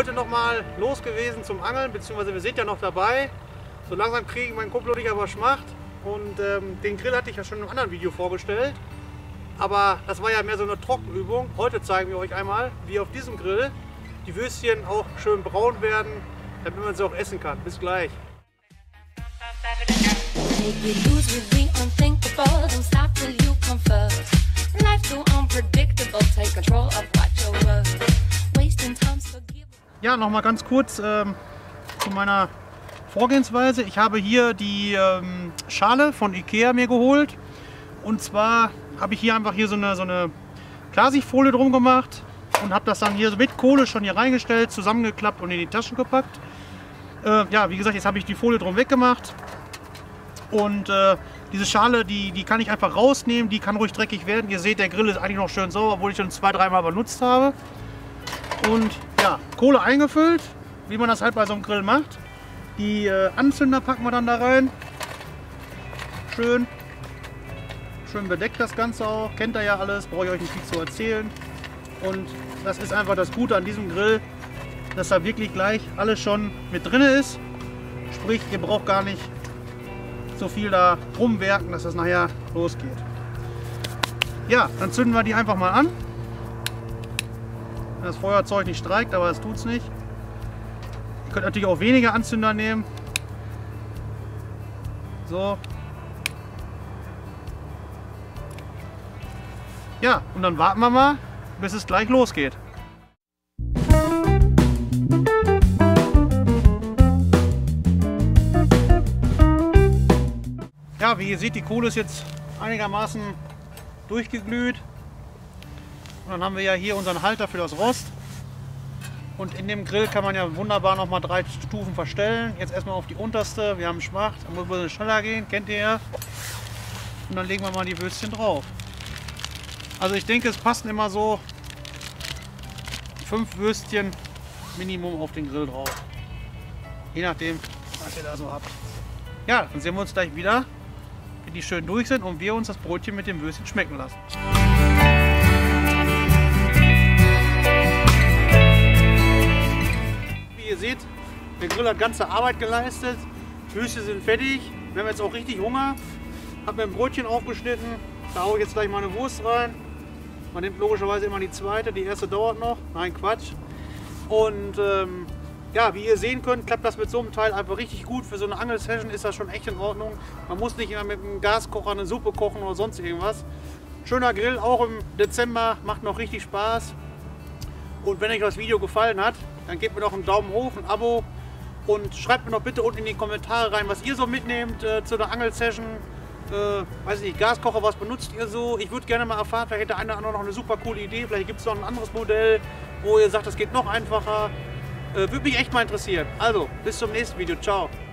heute noch mal los gewesen zum Angeln, beziehungsweise wir sind ja noch dabei. So langsam kriegen mein Kumpel und ich aber Schmacht. Und den Grill hatte ich ja schon in einem anderen Video vorgestellt. Aber das war ja mehr so eine Trockenübung. Heute zeigen wir euch einmal, wie auf diesem Grill die Würstchen auch schön braun werden, damit man sie auch essen kann. Bis gleich. Ja, noch mal ganz kurz zu meiner Vorgehensweise. Ich habe hier die Schale von Ikea mir geholt. Und zwar habe ich hier einfach hier so eine Klarsichtfolie drum gemacht und habe das dann hier so mit Kohle schon hier reingestellt, zusammengeklappt und in die Taschen gepackt. Ja, wie gesagt, jetzt habe ich die Folie drum weggemacht. Und diese Schale, die kann ich einfach rausnehmen, die kann ruhig dreckig werden. Ihr seht, der Grill ist eigentlich noch schön sauber, obwohl ich schon 2-3 Mal benutzt habe. Und ja, Kohle eingefüllt, wie man das halt bei so einem Grill macht. Die Anzünder packen wir dann da rein. Schön bedeckt das Ganze auch. Kennt ihr ja alles, brauche ich euch nicht viel zu erzählen. Und das ist einfach das Gute an diesem Grill, dass da wirklich gleich alles schon mit drin ist. Sprich, ihr braucht gar nicht so viel da rumwerken, dass das nachher losgeht. Ja, dann zünden wir die einfach mal an. Wenn das Feuerzeug nicht streikt, aber das tut es nicht. Ihr könnt natürlich auch weniger Anzünder nehmen. So. Ja, und dann warten wir mal, bis es gleich losgeht. Ja, wie ihr seht, die Kohle ist jetzt einigermaßen durchgeglüht. Und dann haben wir ja hier unseren Halter für das Rost. Und in dem Grill kann man ja wunderbar noch mal 3 Stufen verstellen. Jetzt erstmal auf die unterste. Wir haben Schmacht, da muss man schneller gehen, kennt ihr ja. Und dann legen wir mal die Würstchen drauf. Also ich denke, es passen immer so 5 Würstchen Minimum auf den Grill drauf. Je nachdem, was ihr da so habt. Ja, dann sehen wir uns gleich wieder, wenn die schön durch sind und wir uns das Brötchen mit dem Würstchen schmecken lassen. Wie ihr seht, der Grill hat ganze Arbeit geleistet. Würstchen sind fertig. Wir haben jetzt auch richtig Hunger. Hab mir ein Brötchen aufgeschnitten. Da haue ich jetzt gleich meine Wurst rein. Man nimmt logischerweise immer die zweite, die erste dauert noch. Nein, Quatsch. Und ja, wie ihr sehen könnt, klappt das mit so einem Teil einfach richtig gut. Für so eine Angel-Session ist das schon echt in Ordnung. Man muss nicht immer mit einem Gaskocher eine Suppe kochen oder sonst irgendwas. Schöner Grill, auch im Dezember, macht noch richtig Spaß. Und wenn euch das Video gefallen hat, dann gebt mir doch einen Daumen hoch, ein Abo. Und schreibt mir doch bitte unten in die Kommentare rein, was ihr so mitnehmt zu einer Angel-Session. Weiß nicht, Gaskocher, was benutzt ihr so? Ich würde gerne mal erfahren, vielleicht hätte einer oder noch eine super coole Idee. Vielleicht gibt es noch ein anderes Modell, wo ihr sagt, das geht noch einfacher. Würde mich echt mal interessieren. Also, bis zum nächsten Video. Ciao.